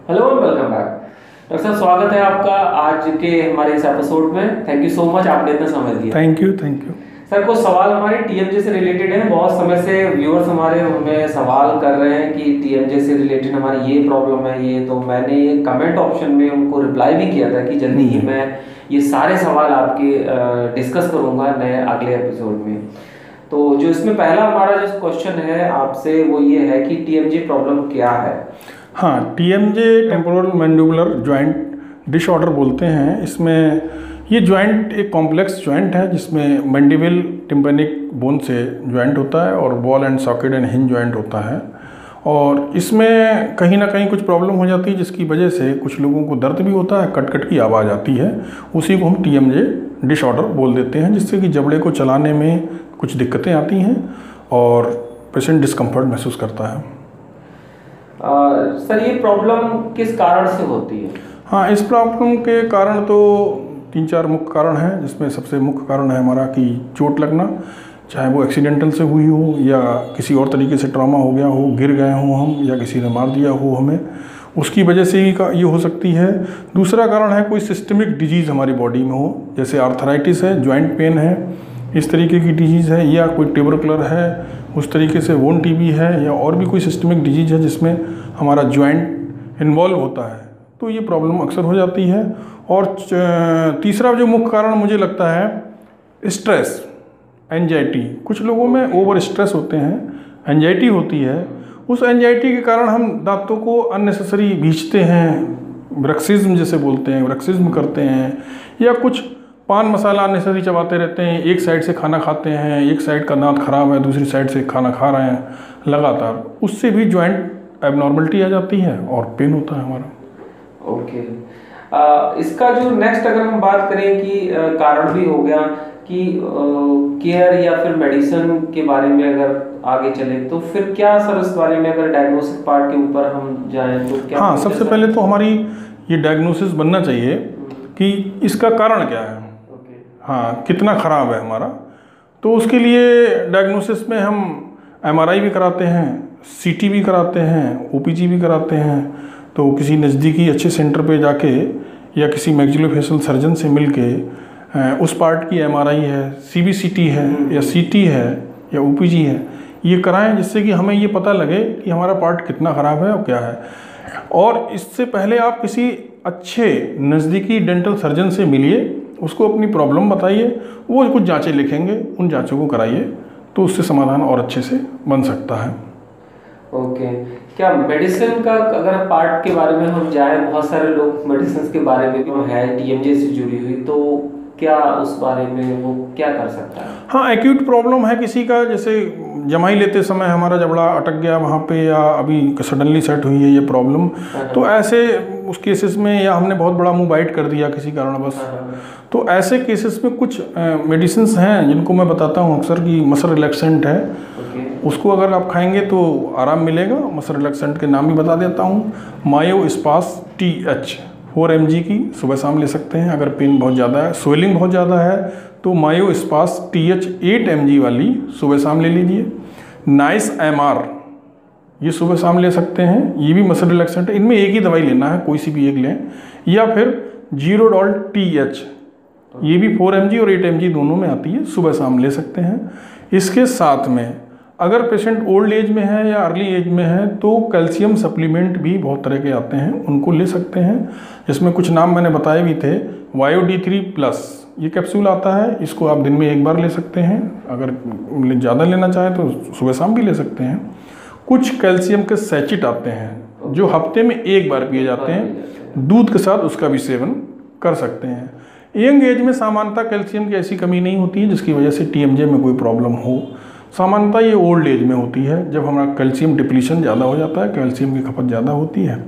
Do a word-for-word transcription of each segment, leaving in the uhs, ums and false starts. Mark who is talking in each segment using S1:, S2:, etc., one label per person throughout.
S1: Hello और welcome back. Doctor साहब, स्वागत है आपका आज के हमारे इस एपिसोड में। थैंक यू सो मच, आपने इतना समय दिया।
S2: Thank you thank you
S1: sir, कुछ सवाल हमारे टीएमजे से रिलेटेड हैं। बहुत समय से व्यूअर्स हमारे हमें सवाल कर रहे हैं कि टीएमजे से रिलेटेड हमारी ये प्रॉब्लम है ये, तो मैंने ये कमेंट ऑप्शन में उनको रिप्लाई भी किया था कि जल्दी ही मैं ये सारे सवाल आपके डिस्कस करूंगा नए अगले एपिसोड में। तो जो इसमें पहला हमारा जो क्वेश्चन है आपसे वो ये है कि टीएमजे प्रॉब्लम क्या है।
S2: हाँ, TMJ temporal mandibular joint disorder बोलते हैं। इसमें ये जॉइंट एक कॉम्प्लेक्स जॉइंट है जिसमें मैंडिबल टिम्पेनिक बोन से जॉइंट होता है और ball and socket and hinge joint होता है। और इसमें कहीं ना कहीं कुछ प्रॉब्लम हो जाती है जिसकी वजह से कुछ लोगों को दर्द भी होता है, कट कट की आवाज़ आती है। उसी को हम टीएमजे डिसऑर्डर बोल देते हैं, जिससे कि जबड़े को चलाने में कुछ दिक्कतें आती हैं और पेशेंट डिस्कम्फर्ट महसूस करता है।
S1: आ, सर, ये प्रॉब्लम किस कारण से होती है?
S2: हाँ, इस प्रॉब्लम के कारण तो तीन चार मुख्य कारण हैं, जिसमें सबसे मुख्य कारण है हमारा कि चोट लगना, चाहे वो एक्सीडेंटल से हुई हो या किसी और तरीके से ट्रॉमा हो गया हो, गिर गए हों हम या किसी ने मार दिया हो हमें, उसकी वजह से ही का ये हो सकती है। दूसरा कारण है कोई सिस्टमिक डिजीज़ हमारी बॉडी में हो, जैसे आर्थराइटिस है, जॉइंट पेन है, इस तरीके की डिजीज़ है, या कोई ट्यूबरकुलर है उस तरीके से, वोन टीबी है, या और भी कोई सिस्टमिक डिजीज़ है जिसमें हमारा जॉइंट इन्वॉल्व होता है, तो ये प्रॉब्लम अक्सर हो जाती है। और तीसरा जो मुख्य कारण मुझे लगता है स्ट्रेस, एंजाइटी। कुछ लोगों में ओवर स्ट्रेस होते हैं, एंजाइटी होती है, उस एंजाइटी के कारण हम दांतों को अननेसेसरी भींचते हैं, ब्रक्सिज्म जैसे बोलते हैं, ब्रक्सिज्म करते हैं, या कुछ पान मसाला अननेसेसरी चबाते रहते हैं, एक साइड से खाना खाते हैं, एक साइड का दांत खराब है, दूसरी साइड से खाना खा रहे हैं लगातार, उससे भी जॉइंट एबनॉर्मलिटी आ जाती है और पेन होता है हमारा।
S1: ओके। आ, इसका जो नेक्स्ट अगर हम बात करें कि आ, कारण भी हो गया कि केयर या फिर मेडिसिन के बारे में अगर आगे चले तो फिर क्या सर इस बारे में अगर डायग्नोसिस पार्ट के ऊपर हम जाएं तो क्या?
S2: हाँ, सबसे पहले तो हमारी ये डायग्नोसिस बनना चाहिए कि इसका कारण क्या है। हाँ, कितना ख़राब है हमारा, तो उसके लिए डायग्नोसिस में हम एमआरआई भी कराते हैं, सीटी भी कराते हैं, ओपीजी भी कराते हैं। तो किसी नज़दीकी अच्छे सेंटर पे जाके या किसी मैक्सिलोफेशियल सर्जन से मिलके उस पार्ट की एमआरआई है, सीबीसीटी है या सीटी है या ओपीजी है, ये कराएं, जिससे कि हमें ये पता लगे कि हमारा पार्ट कितना ख़राब है और क्या है। और इससे पहले आप किसी अच्छे नज़दीकी डेंटल सर्जन से मिलिए, उसको अपनी प्रॉब्लम बताइए, वो कुछ जांचें लिखेंगे, उन जांचों को कराइए, तो उससे समाधान और अच्छे से बन सकता है।
S1: ओके। क्या मेडिसिन का अगर पार्ट के बारे में हम जाएं, बहुत सारे लोग मेडिसिन के बारे में भी है टीएमजे से जुड़ी हुई, तो क्या उस बारे में वो क्या कर सकता है?
S2: हाँ, एक्यूट प्रॉब्लम है किसी का, जैसे जमाई लेते समय हमारा जबड़ा अटक गया वहाँ पे, या अभी सडनली सेट हुई है ये प्रॉब्लम, तो ऐसे उस केसेस में, या हमने बहुत बड़ा मुंह बाइट कर दिया किसी कारणवश, तो ऐसे केसेस में कुछ मेडिसिन हैं जिनको मैं बताता हूँ अक्सर कि मसल रिलैक्सेंट है, उसको अगर आप खाएंगे तो आराम मिलेगा। मसल रिलैक्सेंट के नाम भी बता देता हूँ। Myospaz T H four M G की सुबह शाम ले सकते हैं अगर पेन बहुत ज़्यादा है, स्वेलिंग बहुत ज़्यादा है, तो myospaz T H eight M G वाली सुबह शाम ले लीजिए। नाइस एम आर ये सुबह शाम ले सकते हैं, ये भी मसल रिलैक्सेंट है, इनमें एक ही दवाई लेना है, कोई सी भी एक लें। या फिर जीरो डॉल टी एच, ये भी फोर एम जी और एट एम जी दोनों में आती है, सुबह शाम ले सकते हैं। इसके साथ में अगर पेशेंट ओल्ड एज में है या अर्ली एज में है तो कैल्शियम सप्लीमेंट भी बहुत तरह के आते हैं, उनको ले सकते हैं, जिसमें कुछ नाम मैंने बताए भी थे। वायो डी थ्री प्लस ये कैप्सूल आता है, इसको आप दिन में एक बार ले सकते हैं, अगर ज़्यादा लेना चाहें तो सुबह शाम भी ले सकते हैं। कुछ कैल्शियम के सैचिट आते हैं जो हफ्ते में एक बार पिए जाते हैं, दूध के साथ उसका भी सेवन कर सकते हैं। यंग एज में सामान्यतः कैल्शियम की ऐसी कमी नहीं होती है जिसकी वजह से टीएमजे में कोई प्रॉब्लम हो। सामान्यतः ये ओल्ड एज में होती है, जब हमारा कैल्शियम डिप्लीशन ज़्यादा हो जाता है, कैल्शियम की खपत ज़्यादा होती है,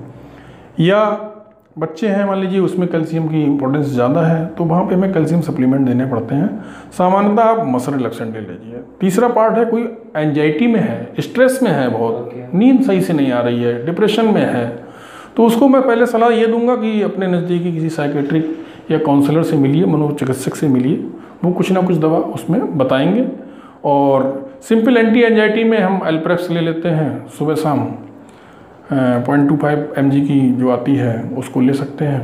S2: या बच्चे हैं मान लीजिए उसमें कैल्शियम की इंपॉर्टेंस ज़्यादा है, तो वहाँ पे हमें कैल्शियम सप्लीमेंट देने पड़ते हैं। सामान्यतः आप मसल रिलैक्सेंट ले लीजिए। तीसरा पार्ट है कोई एंजाइटी में है, स्ट्रेस में है, बहुत नींद सही से नहीं आ रही है, डिप्रेशन में है, तो उसको मैं पहले सलाह ये दूंगा कि अपने नज़दीकी किसी साइकेट्रिक या काउंसलर से मिलिए, मनोचिकित्सक से मिलिए, वो कुछ ना कुछ दवा उसमें बताएंगे। और सिंपल एंटी एंजाइटी में हम एल्प्रेक्स ले लेते हैं सुबह शाम, point two five M G की जो आती है उसको ले सकते हैं।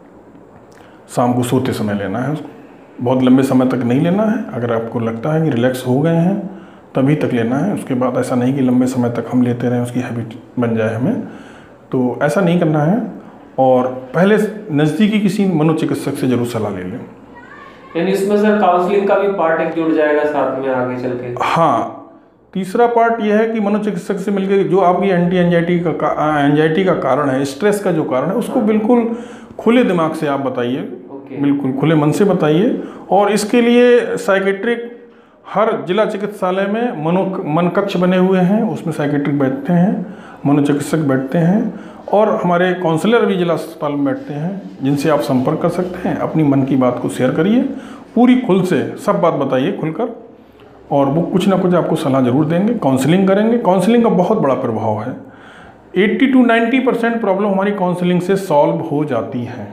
S2: शाम को सोते समय लेना है उसको, बहुत लंबे समय तक नहीं लेना है। अगर आपको लगता है कि रिलैक्स हो गए हैं तभी तक लेना है, उसके बाद ऐसा नहीं कि लंबे समय तक हम लेते रहें, उसकी हैबिट बन जाए हमें, तो ऐसा नहीं करना है। और पहले नज़दीकी किसी मनोचिकित्सक से जरूर सलाह ले लें।
S1: यानी इसमें सर काउंसलिंग का भी पार्ट एक जुड़ जाएगा साथ में आगे चल के?
S2: हाँ, तीसरा पार्ट यह है कि मनोचिकित्सक से मिलकर जो आपकी एंटी एंजाइटी का एंजाइटी का कारण है, स्ट्रेस का जो कारण है, उसको बिल्कुल खुले दिमाग से आप बताइए, बिल्कुल खुले मन से बताइए। और इसके लिए साइकेट्रिक हर जिला चिकित्सालय में मनो मन कक्ष बने हुए हैं, उसमें साइकेट्रिक बैठते हैं, मनोचिकित्सक बैठते हैं, और हमारे काउंसलर भी जिला अस्पताल में बैठते हैं, जिनसे आप संपर्क कर सकते हैं। अपनी मन की बात को शेयर करिए, पूरी खुल से सब बात बताइए खुलकर, और वो कुछ ना कुछ आपको सलाह जरूर देंगे, काउंसलिंग करेंगे। काउंसलिंग का बहुत बड़ा प्रभाव है, अस्सी टू नब्बे परसेंट प्रॉब्लम हमारी काउंसलिंग से सॉल्व हो जाती है।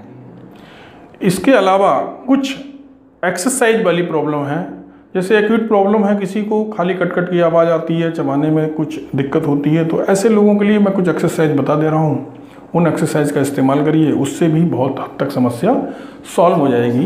S2: इसके अलावा कुछ एक्सरसाइज वाली प्रॉब्लम है, जैसे एक्यूट प्रॉब्लम है, किसी को खाली कटकट की आवाज़ आती है, चबाने में कुछ दिक्कत होती है, तो ऐसे लोगों के लिए मैं कुछ एक्सरसाइज बता दे रहा हूँ, उन एक्सरसाइज का इस्तेमाल करिए, उससे भी बहुत हद तक समस्या सॉल्व हो जाएगी।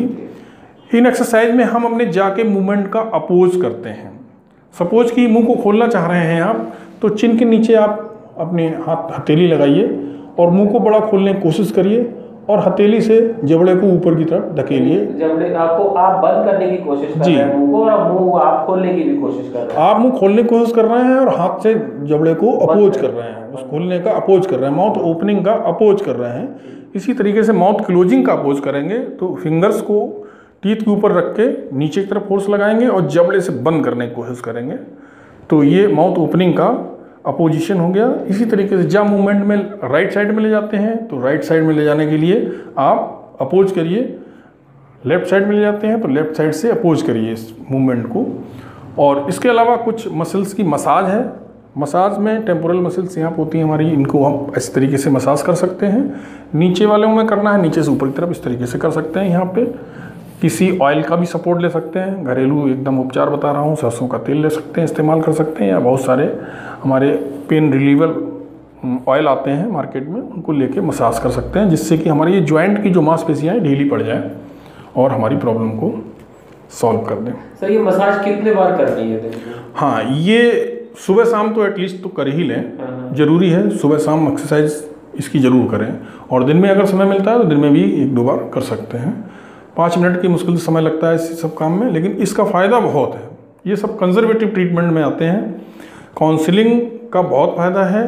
S2: इन एक्सरसाइज में हम अपने जाके मूवमेंट का अपोज करते हैं। सपोज कि मुंह को खोलना चाह रहे हैं आप, तो चिन के नीचे आप अपने हाथ हथेली लगाइए और मुंह को बड़ा खोलने की कोशिश करिए, और हथेली से जबड़े को ऊपर की तरफ धकेलिए।
S1: जबड़े आपको आप बंद करने की कोशिश कर रहे हैं मुंह को, और मुंह आप खोलने की भी कोशिश कर रहे हैं।
S2: आप मुंह खोलने की कोशिश कर रहे हैं और हाथ से जबड़े को अपोज कर रहे हैं, उस खोलने का अपोज कर रहे हैं, माउथ ओपनिंग का अपोज कर रहे हैं। इसी तरीके से माउथ क्लोजिंग का अपोज करेंगे, तो फिंगर्स को टीथ के ऊपर रख के नीचे की तरफ फोर्स लगाएंगे और जबड़े से बंद करने की कोशिश करेंगे, तो ये माउथ ओपनिंग का अपोजिशन हो गया। इसी तरीके से जब मूवमेंट में राइट साइड में ले जाते हैं, तो राइट साइड में ले जाने के लिए आप अपोज करिए, लेफ्ट साइड में ले जाते हैं तो लेफ्ट साइड से अपोज करिए इस मूवमेंट को। और इसके अलावा कुछ मसल्स की मसाज है। मसाज में टेम्पोरल मसल्स यहाँ होती हैं हमारी, इनको हम इस तरीके से मसाज कर सकते हैं। नीचे वालों में करना है, नीचे से ऊपर की तरफ इस तरीके से कर सकते हैं। यहाँ पे किसी ऑयल का भी सपोर्ट ले सकते हैं, घरेलू एकदम उपचार बता रहा हूँ, सरसों का तेल ले सकते हैं, इस्तेमाल कर सकते हैं, या बहुत सारे हमारे पेन रिलीवर ऑयल आते हैं मार्केट में, उनको लेके मसाज कर सकते हैं, जिससे कि हमारी ये जॉइंट की जो मांसपेशियाँ ढीली पड़ जाए और हमारी प्रॉब्लम को सॉल्व कर दें।
S1: सर ये मसाज कितने बार करनी है?
S2: हाँ, ये सुबह शाम तो एटलीस्ट तो कर ही लें, जरूरी है सुबह शाम एक्सरसाइज इसकी ज़रूर करें। और दिन में अगर समय मिलता है तो दिन में भी एक दो बार कर सकते हैं। पाँच मिनट की मुश्किल से समय लगता है इस सब काम में, लेकिन इसका फ़ायदा बहुत है। ये सब कंजर्वेटिव ट्रीटमेंट में आते हैं। काउंसलिंग का बहुत फ़ायदा है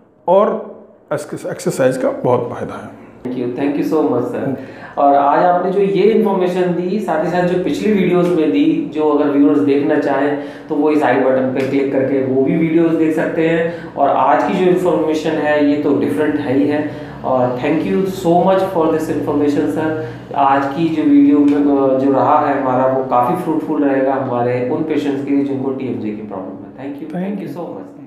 S2: और एक्सरसाइज का बहुत फ़ायदा है।
S1: Thank you thank you so much sir. और आज आपने जो ये इन्फॉर्मेशन दी, साथ ही साथ जो पिछली वीडियोस में दी, जो अगर व्यूअर्स देखना चाहें तो वो इस आई बटन पे क्लिक करके वो भी वीडियोस देख सकते हैं। और आज की जो इन्फॉर्मेशन है ये तो डिफरेंट है ही है। और thank you so much for this information sir. आज की जो वीडियो में जो रहा है हमारा, वो काफ़ी फ्रूटफुल रहेगा हमारे उन पेशेंट्स के लिए जिनको टीएमजे की प्रॉब्लम है। Thank you thank you so much.